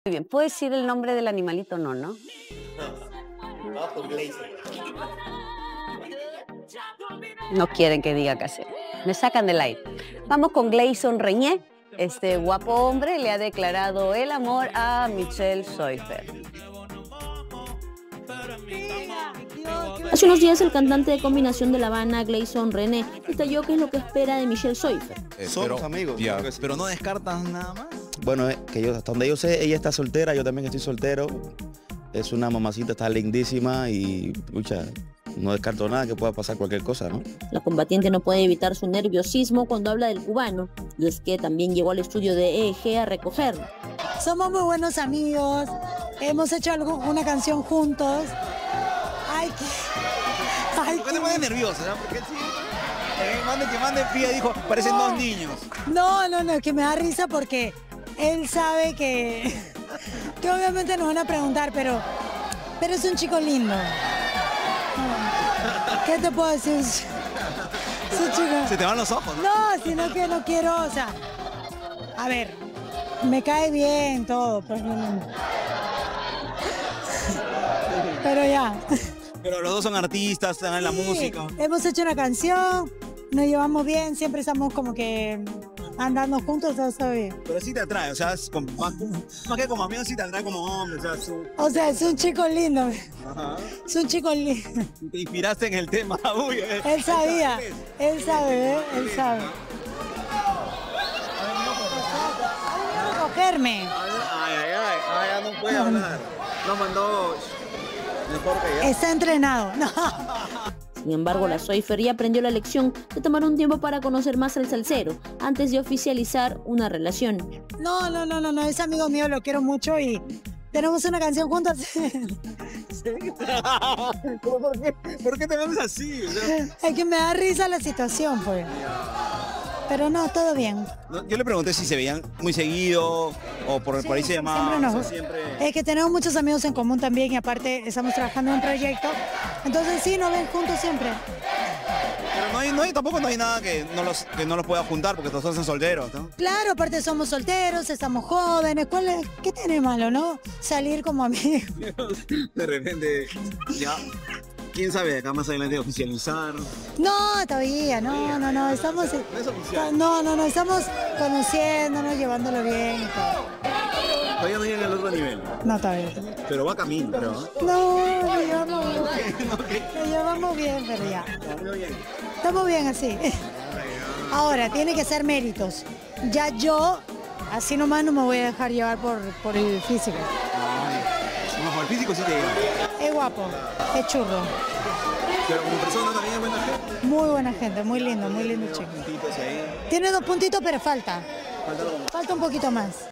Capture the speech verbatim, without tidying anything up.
Muy bien, ¿puedo decir el nombre del animalito? No, ¿no? Vamos con Gleison. No quieren que diga casi. Me sacan del aire. Vamos con Gleison Reñé. Este guapo hombre le ha declarado el amor a Michelle Soifer. Hace unos días el cantante de Combinación de La Habana, Gleison René, detalló qué es lo que espera de Michelle Soifer. Eh, Somos pero, amigos. ya, Creo que sí. pero no descartas nada más. Bueno, eh, que yo, hasta donde yo sé, ella está soltera, yo también estoy soltero. Es una mamacita, está lindísima y, pucha, no descarto nada, que pueda pasar cualquier cosa, ¿no? La combatiente no puede evitar su nerviosismo cuando habla del cubano, y es que también llegó al estudio de E E G a recogerlo. Somos muy buenos amigos, hemos hecho algo, una canción juntos. Ay, qué... Ay, ¿Por qué te pones nerviosa? ¿No? Porque sí. Eh, mande que mande pía, dijo, parecen No. dos niños. No, no, no, que me da risa porque él sabe que, que obviamente nos van a preguntar, pero, pero es un chico lindo. ¿Qué te puedo decir? Es un chico... Se te van los ojos, ¿no? No, sino que no quiero, o sea, a ver, me cae bien todo, pero, pero ya. Pero los dos son artistas, están en la Sí, música. hemos hecho una canción, nos llevamos bien, siempre estamos como que andando juntos, todo está bien. Pero sí te atrae, o sea, es como- más, más que como amigo, sí te atrae como hombre. O sea, su- O sea, es un chico lindo, Ajá. es un chico lindo. Te inspiraste en el tema. Uy, eh. Él sabía, él sabe, ¿eh? Él sabe. A recogerme. Ay, ay, ay, ay, ya no puede hablar. Nos mandó mejor que ya. Está entrenado. No. Sin embargo, la Soifer ya aprendió la lección de tomar un tiempo para conocer más al salsero antes de oficializar una relación. No, no, no, no, no, es amigo mío, lo quiero mucho y tenemos una canción juntos. ¿Por qué, ¿Por qué te ves así? O sea, Es que me da risa la situación, pues. Pero no, todo bien. no, yo le pregunté si se veían muy seguido o por, por ahí se llamaban. Siempre o nos- sea, siempre... Es que tenemos muchos amigos en común también y aparte estamos trabajando en un proyecto. Entonces sí, nos ven juntos siempre. Pero no hay, no hay, tampoco no hay nada que no los, que no los pueda juntar porque todos son solteros, ¿no? Claro, aparte somos solteros, estamos jóvenes. ¿Cuál es- ¿Qué tiene malo, no? Salir como amigos. De repente, ya, quién sabe, acá más adelante oficializar. No, todavía, no, no, no, estamos... No es oficial. No, no, no, estamos conociéndonos, llevándolo bien y todo. Todavía no llega al otro nivel, No, todavía. pero va camino, creo. ¿no? No, lo llevamos bien. Lo llevamos bien, pero ya. Muy bien. Estamos bien así. Ahora, tiene que ser méritos. Ya yo, así nomás no me voy a dejar llevar por, por el físico. Ay, no, el físico sí te llega. Es guapo, es churro. Pero como persona también es buena gente. Muy buena gente, muy lindo, muy lindo chico. Puntitos ahí. Tiene dos puntitos, pero falta. Falta algo más. Falta un poquito más.